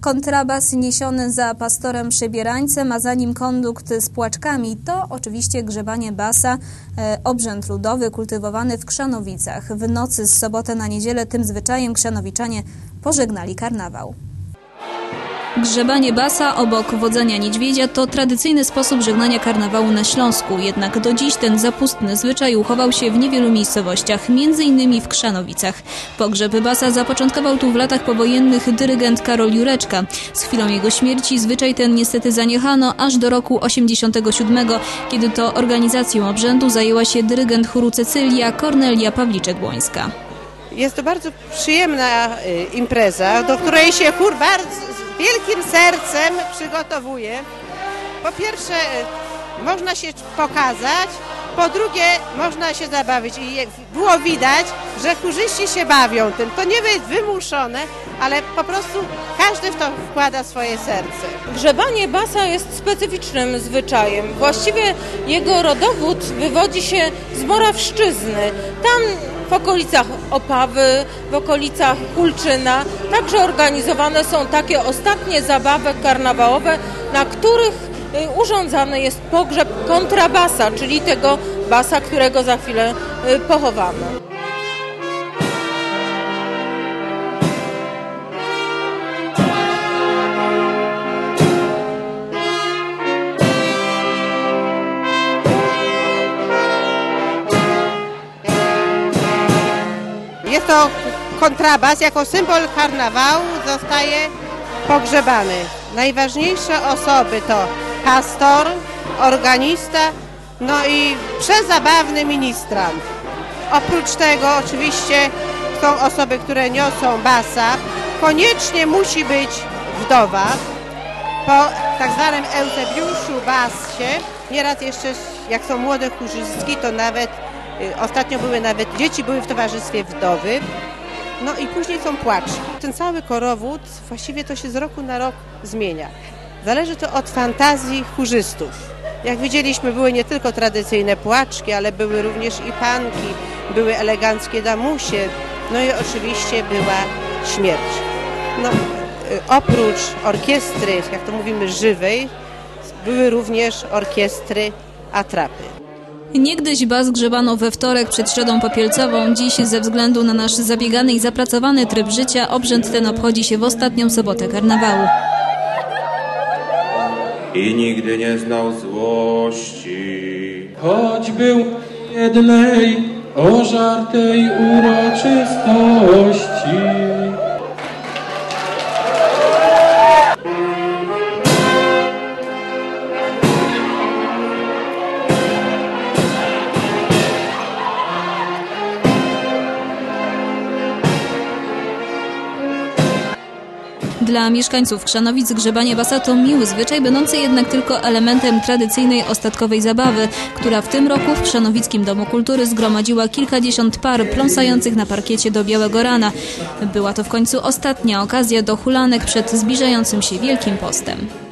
Kontrabas niesiony za pastorem Przybierańcem, a za nim kondukt z płaczkami to oczywiście grzebanie basa, obrzęd ludowy kultywowany w Krzanowicach. W nocy z soboty na niedzielę tym zwyczajem krzanowiczanie pożegnali karnawał. Grzebanie basa obok wodzenia niedźwiedzia to tradycyjny sposób żegnania karnawału na Śląsku. Jednak do dziś ten zapustny zwyczaj uchował się w niewielu miejscowościach, m.in. w Krzanowicach. Pogrzeb basa zapoczątkował tu w latach powojennych dyrygent Karol Jureczka. Z chwilą jego śmierci zwyczaj ten niestety zaniechano aż do roku 1987, kiedy to organizacją obrzędu zajęła się dyrygent chóru Cecylia Kornelia Pawliczek-Błońska. Jest to bardzo przyjemna impreza, do której się chór bardzo wielkim sercem przygotowuje. Po pierwsze można się pokazać, po drugie można się zabawić i było widać, że chórzyści się bawią tym. To nie jest wymuszone, ale po prostu każdy w to wkłada swoje serce. Grzebanie basa jest specyficznym zwyczajem. Właściwie jego rodowód wywodzi się z Morawszczyzny. Tam w okolicach Opawy, w okolicach Kulczyna także organizowane są takie ostatnie zabawy karnawałowe, na których urządzany jest pogrzeb kontrabasa, czyli tego basa, którego za chwilę pochowamy. Jest to kontrabas, jako symbol karnawału zostaje pogrzebany. Najważniejsze osoby to pastor, organista, no i przezabawny ministrant. Oprócz tego oczywiście są osoby, które niosą basa. Koniecznie musi być wdowa. Po tak zwanym Eusebiuszu basie, nieraz jeszcze jak są młode chórzystki, to nawet ostatnio dzieci były w towarzystwie wdowy, no i później są płaczki. Ten cały korowód właściwie to się z roku na rok zmienia. Zależy to od fantazji chórzystów. Jak widzieliśmy, były nie tylko tradycyjne płaczki, ale były również i panki, były eleganckie damusie, no i oczywiście była śmierć. No, oprócz orkiestry, jak to mówimy, żywej, były również orkiestry atrapy. Niegdyś bas grzebano we wtorek przed Środą Popielcową. Dziś ze względu na nasz zabiegany i zapracowany tryb życia obrzęd ten obchodzi się w ostatnią sobotę karnawału. I nigdy nie znał złości, choć był jednej ożartej uroczystości. Dla mieszkańców Krzanowic grzebanie basa to miły zwyczaj, będący jednak tylko elementem tradycyjnej ostatkowej zabawy, która w tym roku w Krzanowickim Domu Kultury zgromadziła kilkadziesiąt par pląsających na parkiecie do białego rana. Była to w końcu ostatnia okazja do hulanek przed zbliżającym się Wielkim Postem.